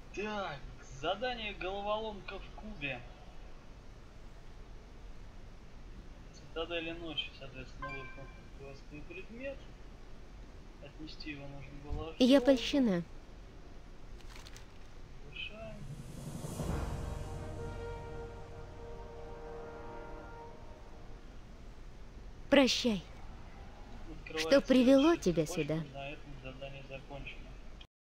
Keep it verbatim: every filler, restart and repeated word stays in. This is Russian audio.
Так, задание головоломка в кубе. Цитадели ночи, соответственно, выпал квестовый предмет. Отнести его нужно было Я археологу. польщена. Повышаем. Прощай. Открывается Что привело следующая тебя цепочка. сюда? На этом задание закончено.